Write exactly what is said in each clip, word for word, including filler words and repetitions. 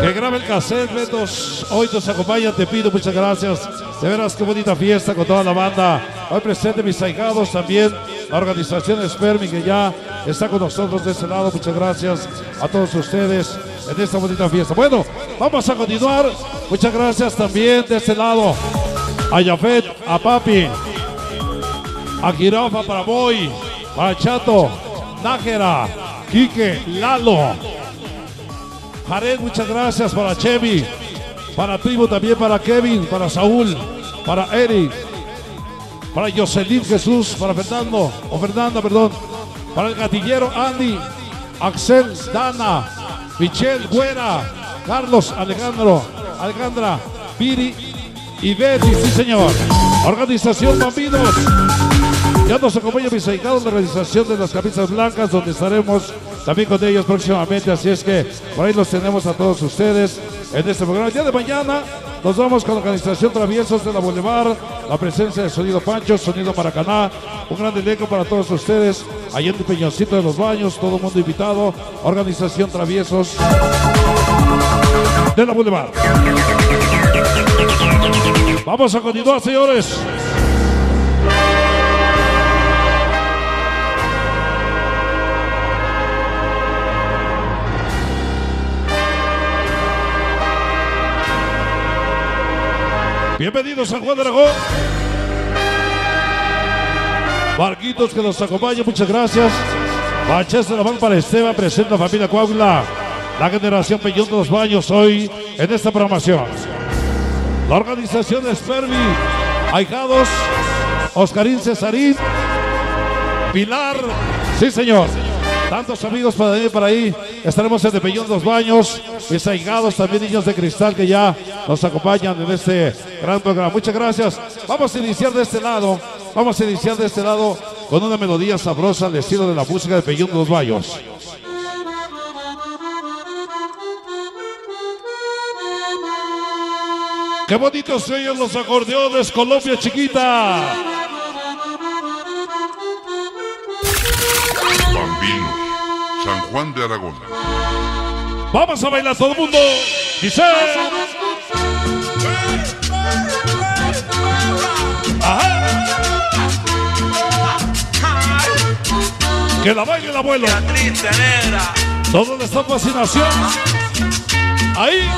que graba el cassette, Betos. Hoy nos acompaña, te pido muchas gracias. De veras, qué bonita fiesta con toda la banda. Hoy presente mis ahijados también. La organización Spermi que ya está con nosotros de este lado. Muchas gracias a todos ustedes en esta bonita fiesta. Bueno, vamos a continuar. Muchas gracias también de este lado. A Yafet, a Papi, a Jirafa, para Boy, para Chato, Nájera, Quique, Lalo, Jared, muchas gracias, para Chevy, para Tribu también, para Kevin, para Saúl, para Eric, para Jocelyn Jesús, para Fernando, o Fernanda, perdón, para el gatillero Andy, Axel, Dana, Michelle, Güera, Carlos, Alejandro, Alejandra, Viri y Betty, sí señor. Organización Bambinos. Ya nos acompaña mis ahijados de la realización de las camisas blancas, donde estaremos también con ellos próximamente. Así es que por ahí los tenemos a todos ustedes en este programa. El día de mañana nos vamos con la organización Traviesos de la Boulevard, la presencia de Sonido Pancho, Sonido Maracaná, un gran elenco para todos ustedes. Allá en el Peñoncito de los Baños, todo el mundo invitado. Organización Traviesos de la Boulevard. Vamos a continuar, señores. Bienvenidos a San Juan de Aragón. Barquitos que nos acompañan, muchas gracias. Baches de la mano para Esteban, presenta familia Coahuila, la generación Peñón de los Baños, hoy en esta programación. La organización de Spermi, ahijados, Oscarín Cesarín, Pilar, sí señor. Tantos amigos para ir para ahí. Estaremos en el Peñón de los Baños. Mis ahijados, también niños de cristal que ya nos acompañan en este gran programa. Muchas gracias. Vamos a iniciar de este lado. Vamos a iniciar de este lado con una melodía sabrosa al estilo de la música de Peñón de los Baños. Qué bonitos se oyen los acordeones, Colombia chiquita. Bambinos, San Juan de Aragón. Vamos a bailar todo el mundo. Dice. Ajá. Que la baile el abuelo. Todo está fascinación. Ahí.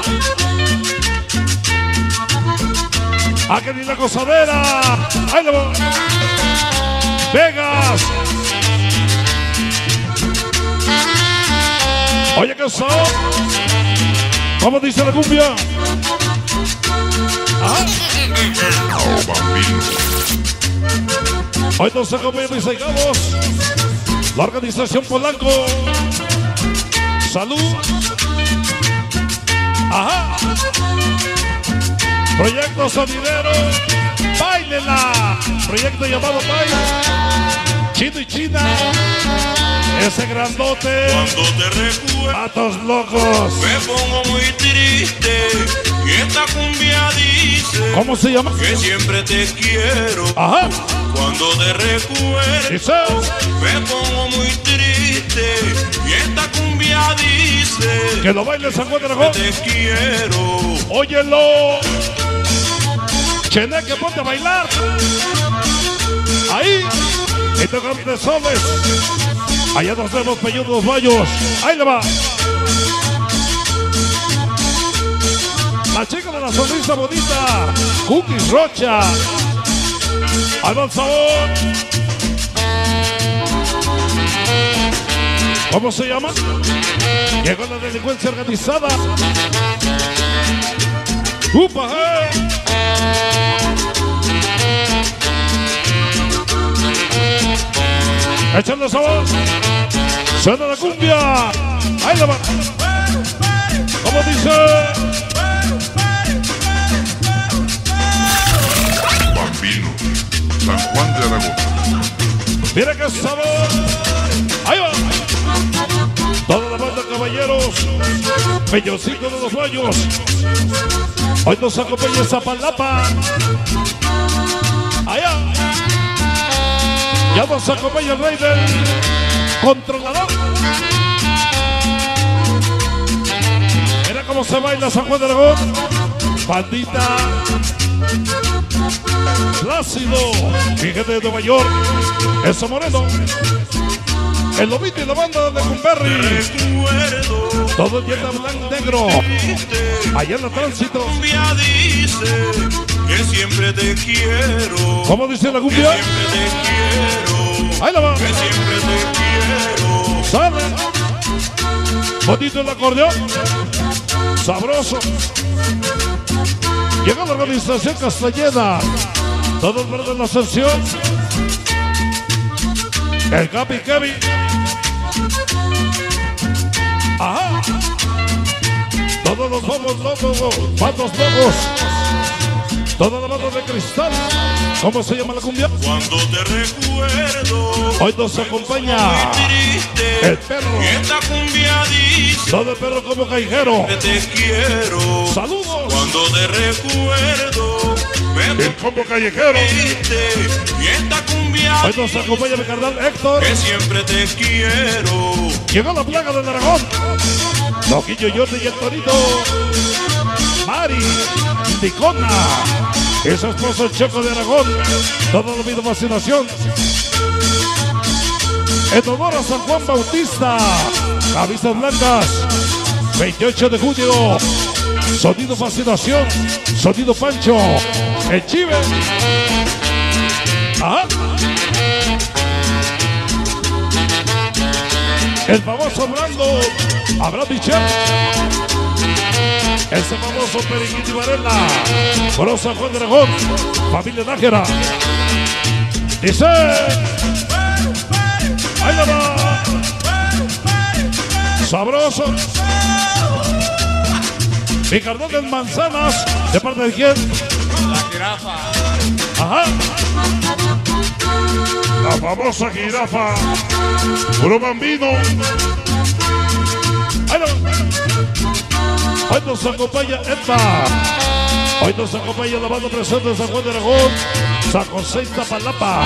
Aquí ni la gozadera. Ahí le voy. Vegas. Oye, ¿qué son? ¿Cómo dice la cumbia? Ajá. Hoy nos acompañan mis ahijados. La organización Polanco. Salud. Ajá. Proyecto Sonidero. Báilela. Proyecto llamado Baila. Chino y China. Ese grandote. Cuando te recuerdo, Patos locos. me pongo muy triste. Y esta cumbia dice, ¿Cómo se llama? que siempre te quiero. Ajá. Cuando te recuerdo, Dice. me pongo muy triste. Y esta cumbia dice, Que lo baile San Juan de Aragón. te quiero. Óyelo. Cheneque, ponte a bailar. Ahí. Y tocando de soles. Allá nos vemos, Peñón de los Baños. Ahí le va. La chica de la sonrisa bonita. Cookies Rocha. Ahí va el sabor. ¿Cómo se llama? Llegó la delincuencia organizada. ¡Upa! Hey. Echando sabor. Suena la cumbia. Ahí la va. ¿Cómo dice? Bambinos, San Juan de Aragón. Mira qué sabor. Ahí va. Toda la banda, caballeros. Peñoncito de los Baños. Hoy nos acompaña Zapalapa. Allá. Ya nos acompaña el rey del controlador. Mira cómo se baila San Juan de Aragón. Bandita Plácido, mi gente de Nueva York, eso Moreno, el Lobito y la banda de Cumberry, todo el día blanco negro, allá en el tránsito. Cumbia dice que siempre te quiero. ¿Cómo dice la cumbia? Que siempre te quiero. Ahí la va. Que siempre te quiero. Sale. Bonito el acordeón. Sabroso. Llega la organización Castellana. Todos verdes la ascensión. El Capi Kevin. Ajá. Todos los vamos locos, bandos locos. Toda la banda de cristal. ¿Cómo se llama la cumbia? Cuando te recuerdo, hoy nos acompaña triste, el perro. y esta cumbia dice Todo el perro como callejero. que te quiero. Saludos. Cuando te recuerdo, me El combo callejero. triste, y esta cumbia Hoy nos acompaña mi carnal Héctor. que siempre te quiero. Llegó la plaga del Aragón. Loquillo Jordi y el Torito. Mari, Ticona, ese esposo Checo de Aragón. Todo lo pido fascinación. En honor a San Juan Bautista. Camisas blancas. veintiocho de junio. Sonido fascinación. Sonido Pancho. El Chive. Ajá. El famoso Brando. Abraham Michel. Ese famoso Periquito y Varela. Por San Juan de Aragón. Familia Nájera. Dice. Ahí la va. Sabroso. Mi carnal de manzanas. ¿De parte de quién? La jirafa. Ajá. La famosa jirafa. Puro bambino. Ahí la va. Hoy nos acompaña Edna. Hoy nos acompaña la banda presente de San Juan de Aragón. San José Iztapalapa.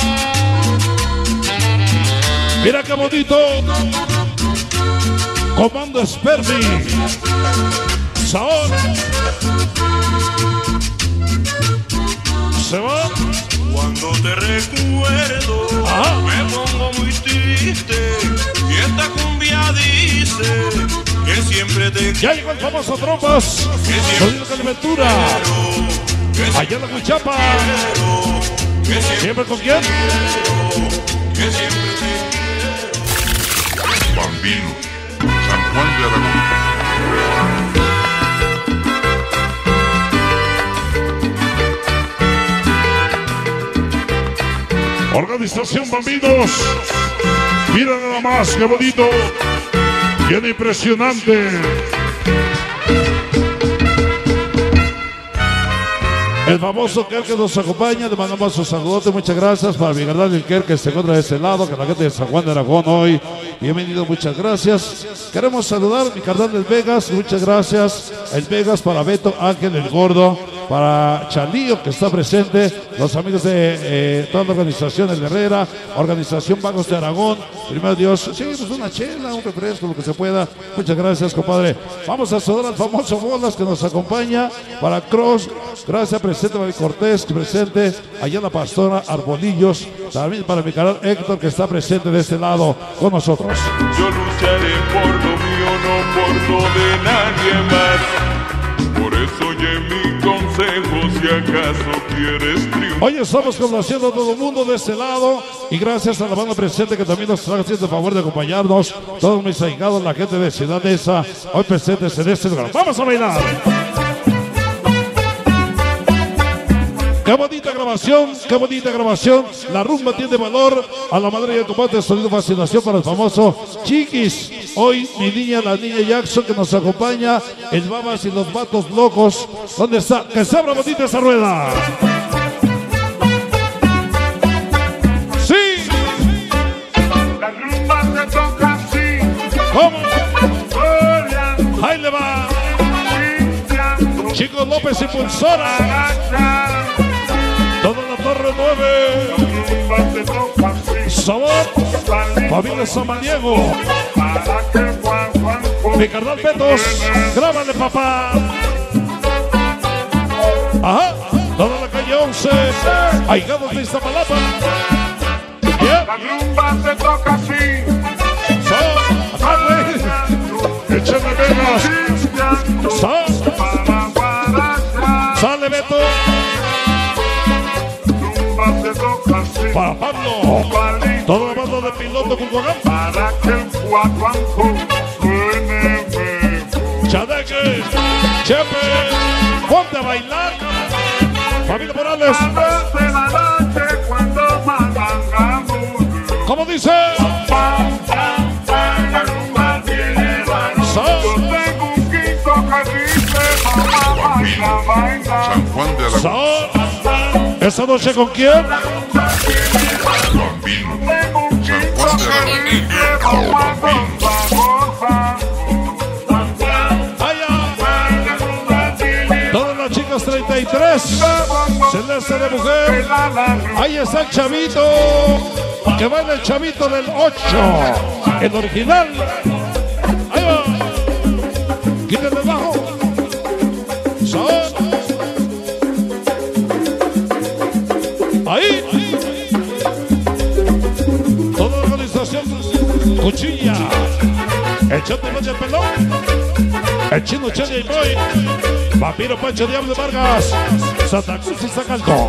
Mira qué bonito. Comando Spermi. Saón. Se va. Cuando te recuerdo, Ajá. me pongo muy triste. Y esta cumbia dice que siempre te Ya llegó el famoso Tropas. Sonido Caliventura. quiero. Allá en la Cuchapa. Que siempre, ¿Siempre con quién? que siempre te quiero. Bambino, San Juan de Aragón. Organización Bambinos. Mira nada más, qué bonito. Bien impresionante. El famoso Ker que nos acompaña, le mandamos su saludote, muchas gracias para mi carnal el Ker que se encuentra de este lado, que la gente de San Juan de Aragón hoy, bienvenido, muchas gracias. Queremos saludar a mi carnal del Vegas, muchas gracias, el Vegas para Beto Ángel el Gordo, para Chalío que está presente, los amigos de eh, toda la organización El Herrera, organización Vagos de Aragón, primero Dios, sí, pues una chela, un refresco, lo que se pueda, muchas gracias compadre. Vamos a saludar al famoso Bolas que nos acompaña, para Cross, gracias presente Baby Cortés, presente allá la Pastora Arbolillos, también para mi canal Héctor que está presente de este lado con nosotros. Yo lucharé por lo mío, no por lo de nadie más. Por eso oye mi consejo si acaso quieres triunfar. Hoy estamos conociendo a todo el mundo de este lado y gracias a la banda presente que también nos está haciendo el favor de acompañarnos. Todos mis ahijados, la gente de Ciudad Neza, hoy presentes en este lugar. ¡Vamos a bailar! Qué bonita grabación, qué bonita grabación. La rumba tiene valor. A la madre del combate, sonido fascinación para el famoso Chiquis. Hoy mi niña, la niña Jackson que nos acompaña. El Babas y los Vatos Locos. ¿Dónde está? Que se abra bonita esa rueda. Sí. La rumba se toca así. ¿Cómo? Gloria, Ahí le va. Cristian, Chico López Impulsora. Racha. Toda la Torre nueve. La rumba se toca así. Sabor. Familia Samaniego. Para que Juan Juan Mi carnal Betos, grábale, papá. Ajá, toda la calle once, ahijados de Iztapalapa. Yeah. La rumba se toca así. So, dale. Échale venas. So, sale Beto. Rumba se toca así. Para Pablo, toda la banda de piloto Culhuacán. Para que el guaguanco suene mejor. Chadeque, Chepe, ponte a bailar. Familia Morales, De la noche cuando mandangamos. ¿cómo dice? Pam, pam, pam, la rumba tiene valor. So, Yo tengo un quinto que dice mamá baila, baila. San Juan de Aragón. so. ¿Esta noche con quién? Bambino. Tengo un San quinto Juan de que Aragón. dice mamá goza, goza. Allá, La rumba tiene todas las chicas treinta y tres. Celeste de mujer. Ahí está el chavito. Que va en el chavito del ocho. El original. Ahí va. Quítenle bajo. So. Ahí. Toda la organización. Cuchilla. El Chato Valle Pelón. El Chino Chenya y Boy. Vampiro Pancho Diablo Vargas. Santa Cruz y Zacalco.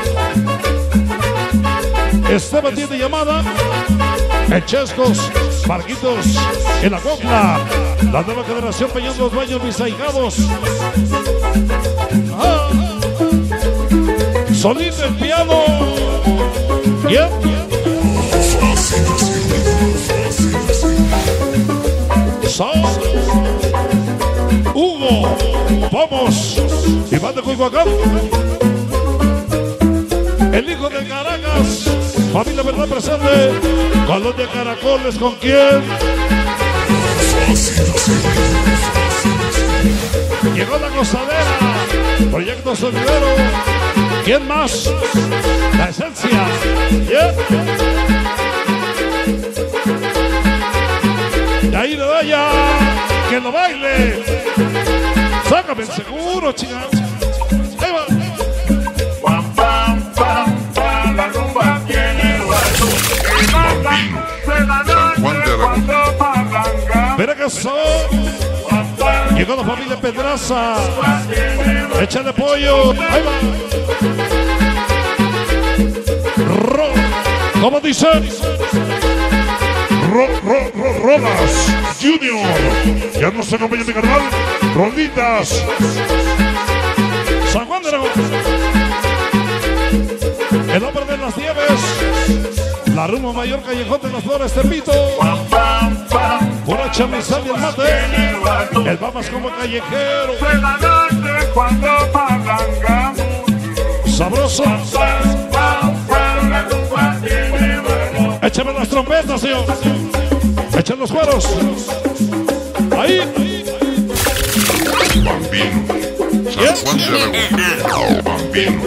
Esteban tiene llamada. El Chescos. Marquitos. En la Copla. La nueva generación Peñón Los Baños, mis ahijados. Ah. Solito el piano. Bien. So. Hugo, vamos, Iván de Culhuacán, el hijo de Caracas, familia verdad presente, Colón de Caracoles, ¿con quién? Llegó la gozadera, Proyecto Solidero, ¿quién más? La esencia, yeah. Y ahí le da ya, que lo baile. Sácame el seguro, chica. Ahí va. pam, pam, pam, pam, la rumba tiene valor. Y manda de la San Juan de noche Aragón. cuando mandangamos. Mira que son. Llegó la familia Pedraza. Échale pollo. Ahí va. Ro. ¿Cómo dice? Ro, ro, ro, Rodas Junior. Ya nos acompaña mi carnal. Roditas. San Juan de Aragón. El hombre de las nieves. La rumba mayor Callejón de las Flores, Tepito. Pura chamizal y el mate. El babas como callejero. De la noche cuando mandangamos. Sabroso. Pam, pam, pam, la rumba tiene valor. Échame las trompetas, señor. Echen los cueros. Ahí. Bambino. San Juan de Aragón. Bambino.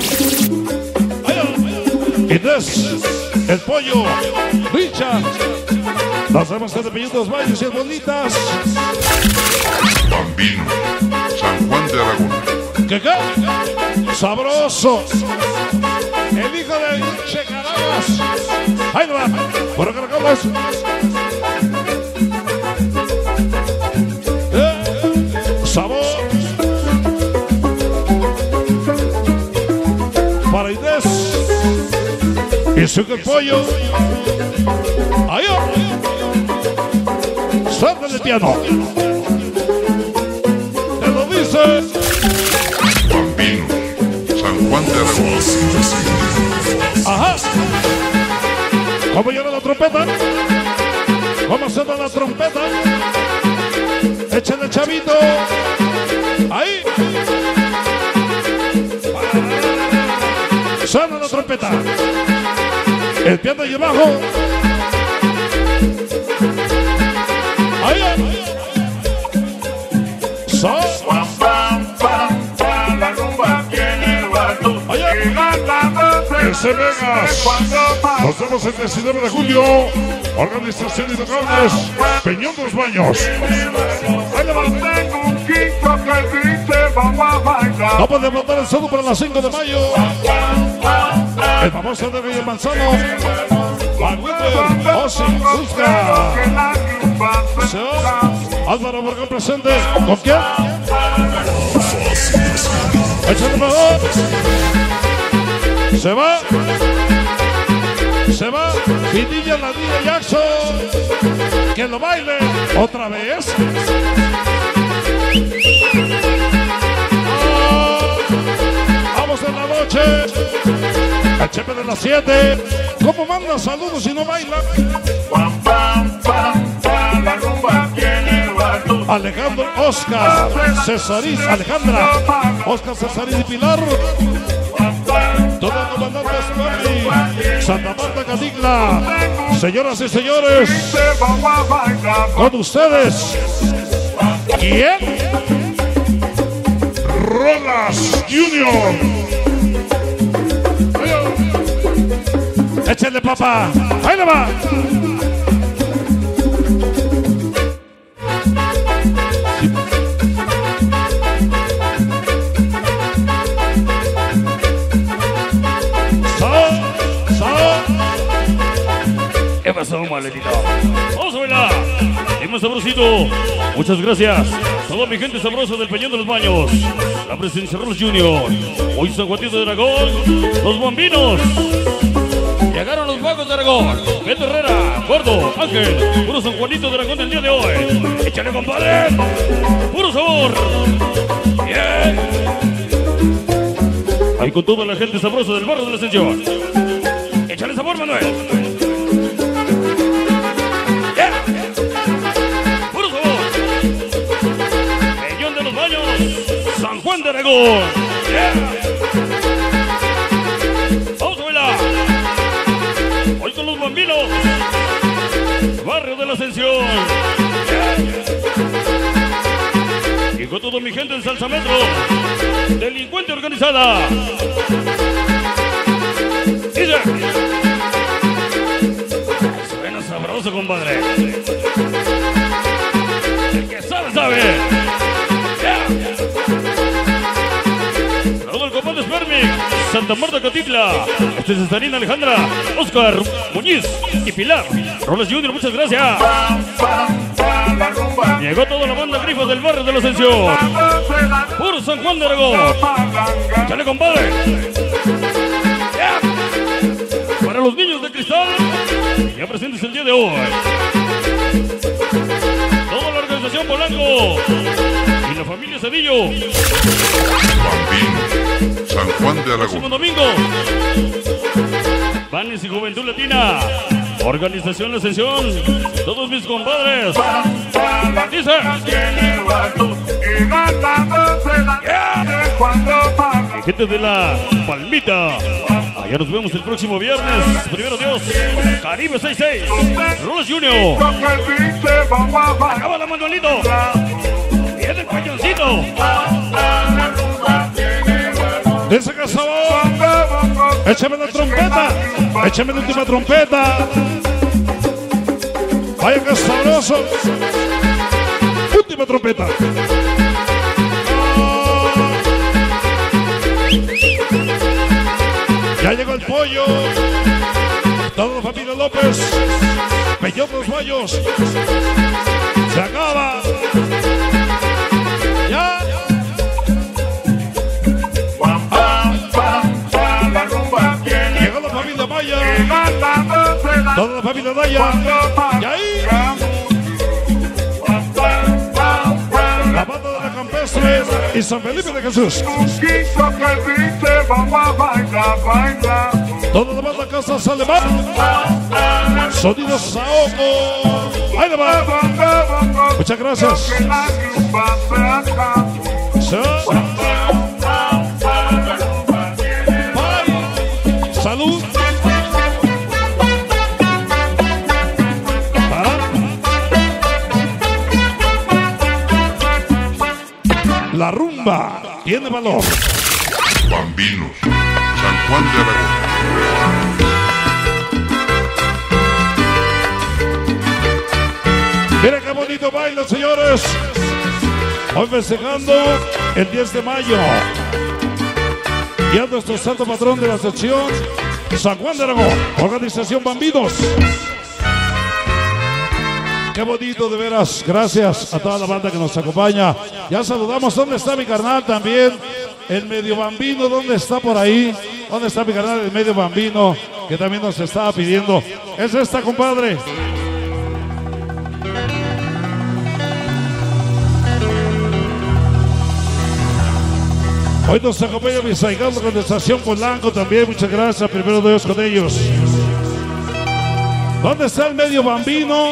Ahí. Inés. El pollo. Richard. Las damas de Pellitos Valles y bolitas. Bambino. San Juan de Aragón. ¿Qué qué? Sabroso. El hijo de Che Caracas. Ahí va. Por Caracoles. Eh, sabor. Para Inés. Y suque el pollo. Ahí va. Suelta el piano. Te lo dice. Bambino. San Juan de Aragón. Ajá. ¿Cómo llena la trompeta? ¿Cómo suena la trompeta? Échale, chavito. Ahí. Suena la trompeta. El piano y el bajo. Ahí. So. Pam, pam, pam, pam, la rumba tiene valor. Oye. Y manda de Desde Vegas. Nos vemos el diecinueve de julio. Organización y locales. Peñón Dos Baños. No puede montar el saludo para las cinco de mayo. El famoso de Villa Manzano. Manuel Osi Busca. Álvaro Morgan presente. ¿Con quién? Échale mejor. Se va. Se va. Vidilla Ladilla Jackson. Que lo baile. Otra vez. Oh, vamos en la noche. El chepe de las siete. ¿Cómo manda saludos si no baila? Alejandro, Oscar, Cesarín, Alejandra, Oscar, Cesarín y Pilar. Todos los comandantes Mami, Santa Marta, Catigla. Señoras y señores, con ustedes, ¿quién? Rolas Junior. Échenle, papá. Ahí le va. ¿Qué pasó, maletita? Vamos a bailar. Hemos sabrosito. Muchas gracias. Toda mi gente sabrosa del Peñón de los Baños. La presencia Rolas Junior. Hoy San Juanito de Dragón. Los Bambinos. Llegaron los Vagos de Aragón. Beto Herrera, Gordo, Ángel. Puro San Juanito de Aragón del día de hoy. Échale, compadre. Puro sabor. Bien. Ahí con toda la gente sabrosa del barrio de la Ascensión. Échale sabor, Manuel. Yeah. Puro sabor. Peñón de los Baños. San Juan de Aragón. Yeah. Vamos a bailar. Hoy con los Bambinos. Barrio de la Ascensión. Y con toda mi gente del Salsa Metro. Delincuente organizada. Dice. Suena sabroso, compadre. El que sabe, sabe. Yeah. Todo el compadre Spermic. Santa Marta, Catitla. Este es Cesarina, Alejandra, Oscar, Muñiz y Pilar. Rolas Junior, muchas gracias. Llegó toda la banda Grifos del barrio de la Ascensión. Puro San Juan de Aragón. Chale, compadre. Yeah. Para los niños de cristal, ya presentes el día de hoy. Toda la organización Polanco y la familia Cedillo. Bambino, San Juan de Aragón. Próximo domingo. Vanes y Juventud Latina. Organización La Ascensión. Todos mis compadres. Dice. Yeah. Gente de la Palmita. Allá nos vemos el próximo viernes. Primero Dios. Caribe seis seis. Rolas Junior. Acaba la Manuelito. Viene el cañoncito. Dice que sabor. Échame la trompeta. Échame la última trompeta. Vaya que sabroso. Última trompeta. Ya llegó el pollo. Toda la familia López. Peñón Dos Baños. Se acaba. Ya. Llegó la familia Maya. Toda la familia Daya. Y ahí. La banda de la Campestre y San Felipe de Jesús. Toda la banda Casas Alemán. Sonido Saoco. Ahí le va. Muchas gracias. Salud. La rumba tiene valor. Bambinos, San Juan de Aragón. Miren qué bonito baile, señores. Hoy festejando el diez de mayo. Y a nuestro santo patrón de la sección, San Juan de Aragón, organización Bambinos. Qué bonito, de veras. Gracias a toda la banda que nos acompaña. Ya saludamos. ¿Dónde está mi carnal también? El medio bambino, ¿dónde está por ahí? ¿Dónde está mi carnal, el medio bambino? Que también nos estaba pidiendo. Es esta, compadre. Hoy nos acompaña mi saigado con la estación Polanco también. Muchas gracias. Primero de Dios con ellos. ¿Dónde está el medio bambino?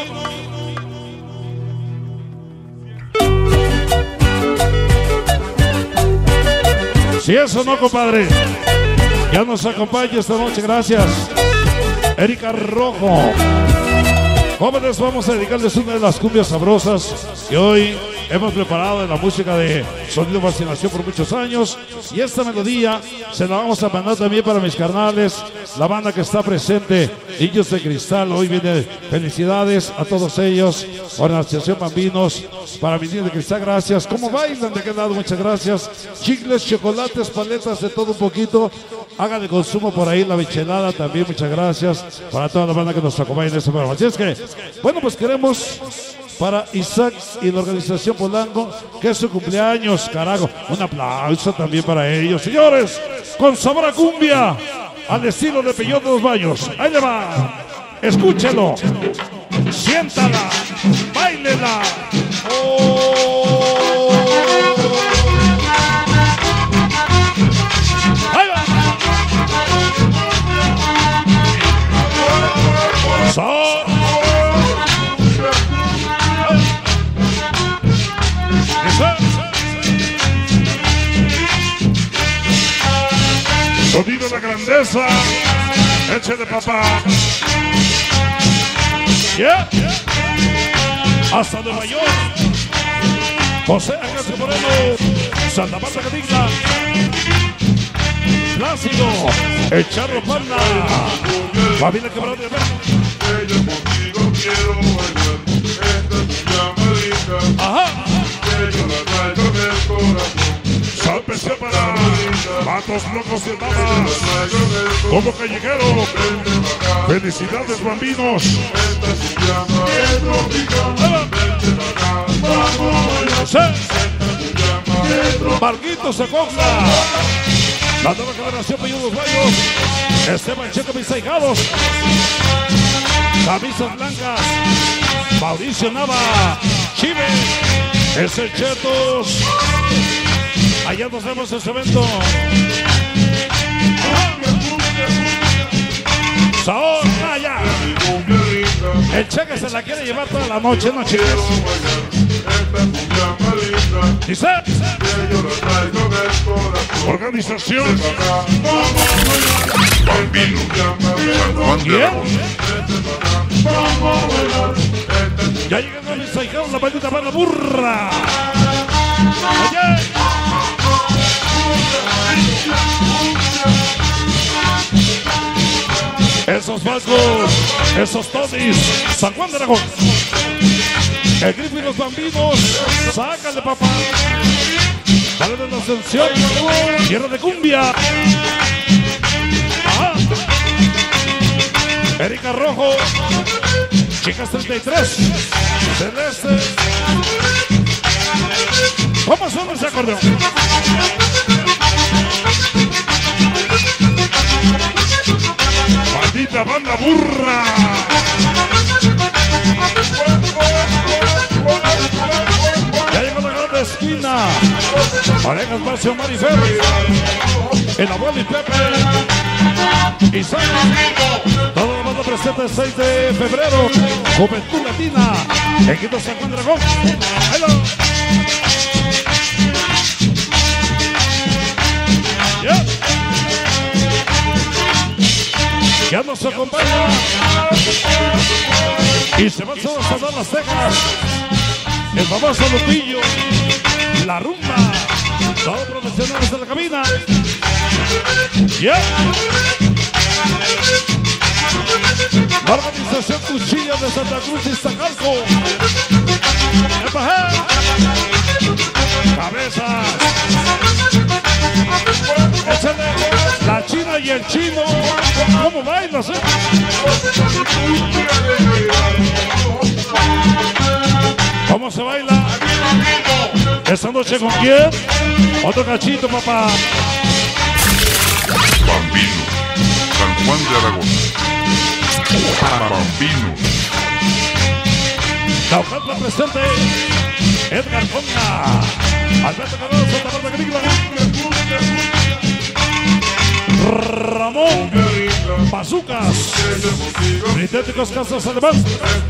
Si eso no, compadre. Ya nos acompaña esta noche. Gracias. Erika Rojo. Jóvenes, vamos a dedicarles una de las cumbias sabrosas que hoy hemos preparado en la música de Sonido Fascinación por muchos años. Y esta melodía se la vamos a mandar también para mis carnales, la banda que está presente, Niños de Cristal. Hoy viene felicidades a todos ellos, Organización Bambinos, para mis niños de cristal, gracias. ¿Cómo bailan de qué lado? Muchas gracias. Chicles, chocolates, paletas, de todo un poquito. Haga de consumo por ahí la michelada también, muchas gracias. Para toda la banda que nos acompaña en este programa. Así es que, bueno, pues queremos para Isaac y la organización Polanco, que es su cumpleaños, carajo. Un aplauso también para ellos. Señores, con sabor a cumbia, al estilo de Peyote de los Baños. Ahí le va. Escúchelo. Siéntala. Báilela. Oh. Ahí va. So. Sonido de la grandeza, échale papá. Yeah. Hasta Nueva York. José Acacio Moreno, Santa Marta Catigla, Plácido, el Charro Panda, familia Quebrado de Ajá. Sálvese para Matos Locos de Damas, como callejero. Felicidades, Bambinos. Marquitos Acogla, la nueva generación Peyote de los Baños, Esteban Checo, mis ahijados, camisas blancas, Mauricio Nava, Chive, ese Chetos. Allá nos vemos en este evento. Saúl Maya. El Cheque se la quiere llevar toda la noche, ¿no, chicos? Dice. Organización Bambino. Bien. Ya llegando a mis ahijados, la maldita banda burra. Oye. Esos vascos, esos tonis, San Juan de Aragón. El grifo y los bambinos, sácale papá. Dale de la ascensión, tierra de cumbia. Ajá. Erika Rojo, Chicas treinta y tres, Celeste. ¿Cómo suena ese acordeón? Maldita banda burra. Ya llegó la gran esquina. Parejas Marcio Marifer. El abuelo y Pepe. Y San. Todo el mundo presente el seis de febrero. Juventud Latina. Equipo San Juan Dragón. Hello. Yeah. Ya nos acompaña y se van todos a dar las cejas. El famoso Lupillo, la rumba, todos profesionales de la cabina. Yeah. La organización Cuchillas de Santa Cruz y Iztacalco. Cabezas. Échale. La China y el Chino. ¿Cómo bailas, eh? ¿Cómo se baila? Esta noche con quién? Otro cachito, papá. Bambino, San Juan de Aragón. Bambino. Naucatla presente. Edgar Conga. Alberto Carlos, Santa Marta Agrícola. Ramón Bazucas. Britéticos Casas Alemán.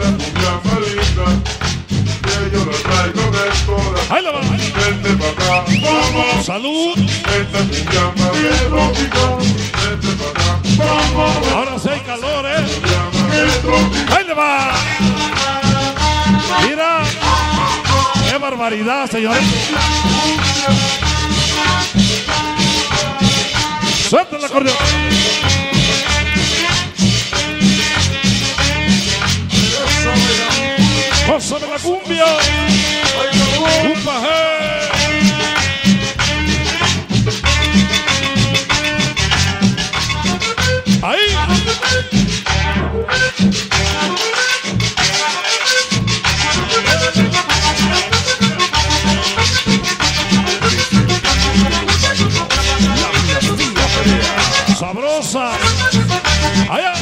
Ahí la va. Salud. Ahora sí hay calor, eh. Ahí le va. Mira. Qué barbaridad, señores. Suelta el acordeón. Gózame la cumbia. Un pajé. Ahí. Sabrosa. Allá.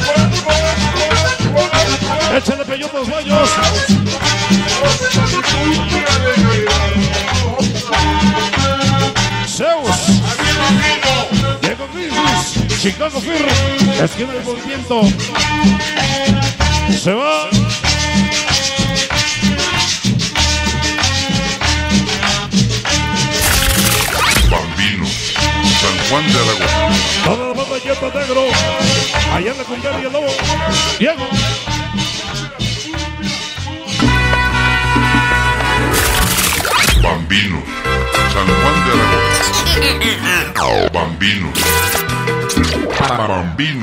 Échale peyote a los baños. Zeus. Diego Grizzlies. Chicago Fire. Esquina del movimiento. Se va. Bambino, San Juan de Aragón. Toda la banda Yeto Negro. Allá en la Cumbia y el Lobo. Diego. Bambino, San Juan de Aragón. Bambino. Bambino.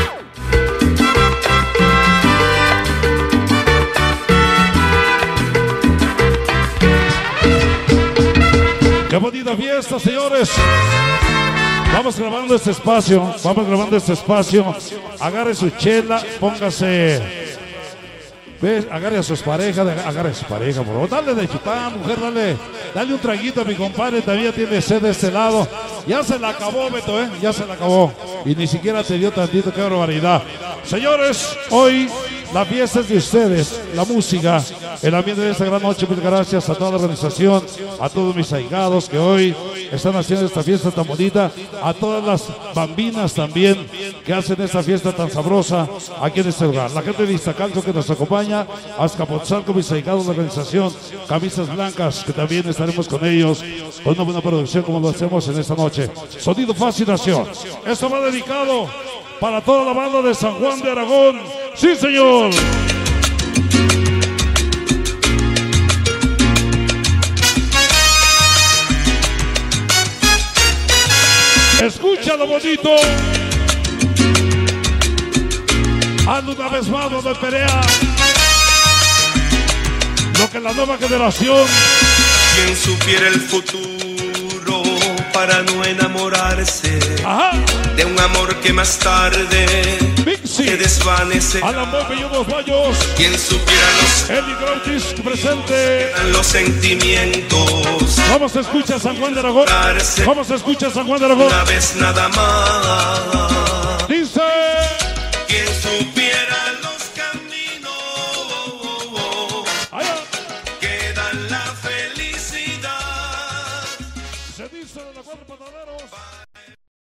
Qué bonita fiesta, señores. Vamos grabando este espacio. Vamos grabando este espacio. Agarre su chela, póngase. ¿Ves? Agarre a sus parejas, agarre a su pareja, por favor. Dale de chupar, mujer, dale, dale un traguito a mi compadre, todavía tiene sed de este lado. Ya se la acabó, Beto, ¿eh? Ya se la acabó. Y ni siquiera te dio tantito, qué barbaridad. Señores, hoy la fiesta es de ustedes, la música, el ambiente de esta gran noche. Muchas gracias a toda la organización, a todos mis ahigados que hoy están haciendo esta fiesta tan bonita, a todas las bambinas también que hacen esta fiesta tan sabrosa aquí en este lugar. La gente de Iztacalco que nos acompaña, Azcapotzalco, mis ahigados, la organización Camisas Blancas, que también estaremos con ellos con una buena producción como lo hacemos en esta noche. Sonido Fascinación. Esto va dedicado para toda la banda de San Juan de Aragón. ¡Sí, señor! Escúchalo bonito. Ando una vez más donde pelea lo que la nueva generación. Quien supiera el futuro para no enamorarse. Ajá. De un amor que más tarde Mixi. se desvanece. Alan Boy, y unos baños. Quien supiera los, Eli Grouchis presente. los sentimientos. ¿Cómo se escucha San Juan de Aragón? Darse ¿Cómo se escucha San Juan de Aragón? una vez nada más.